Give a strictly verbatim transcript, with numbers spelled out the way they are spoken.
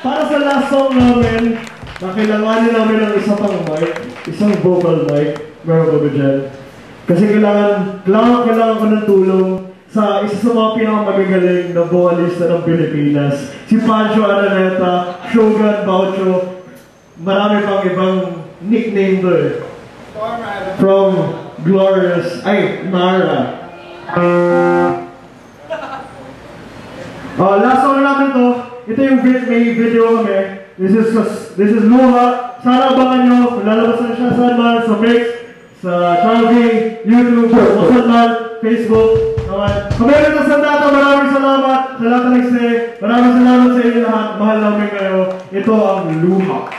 para sa last song namin, nakailanganin namin ng isa pang mic, isang vocal mic, meron ko ba dyan? Kasi kailangan, kailangan, kailangan ko ng tulong sa isa sa mga pinakamagagaling na vocalista ng Pilipinas. Si Pancho Araneta, Shogun Baucho, marami pang ibang nickname to eh. From Glorious, ay, Mara. Uh, last song namin to, ito yung may video kami. This is this is LUHA. Sana abangan nyo, lalabas na siya saan man, sa Mix, sa Chalvi, YouTube, Masanman, Facebook. Kami rin sa Sandata, maraming salamat sa lahat ng nag-stay. Maraming salamat sa inyo lahat. Mahal namin kayo. Ito ang LUHA.